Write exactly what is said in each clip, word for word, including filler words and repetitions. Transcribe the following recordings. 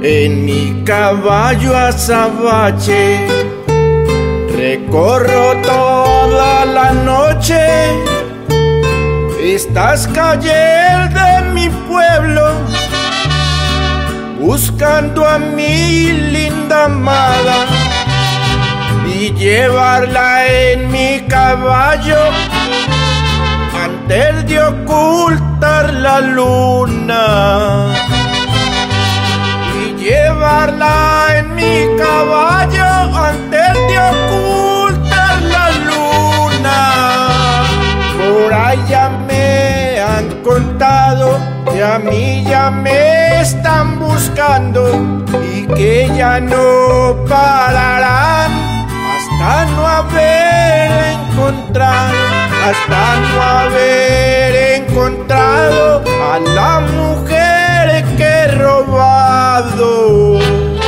En mi caballo azabache recorro toda la noche estas calles de mi pueblo, buscando a mi linda amada y llevarla en mi caballo antes de ocultar la luna. Y llevarla en mi caballo antes de ocultar la luna. Por allá me han contado que a mí ya me están buscando y que ya no pararán hasta no haber encontrado, hasta no haber encontrado a la mujer que he robado.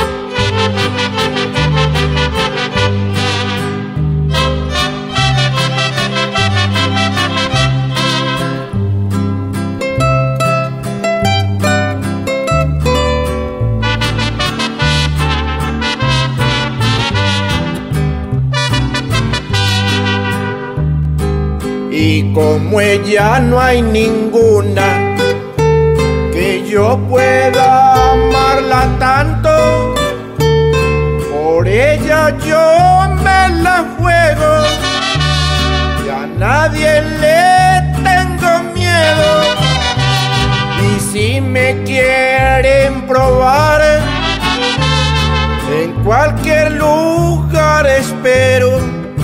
Y como ella no hay ninguna que yo pueda amarla tanto, por ella yo me la juego y a nadie le tengo miedo. Y si me quieren probar, en cualquier lugar espero,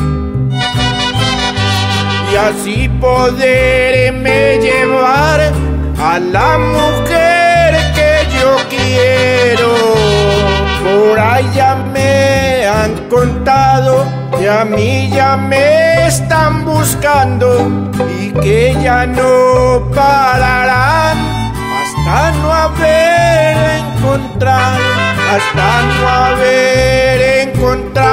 y así poderme llevar a la mujer que yo quiero. Por allá me han contado que a mí ya me están buscando y que ya no pararán hasta no haber encontrado, hasta no haber encontrado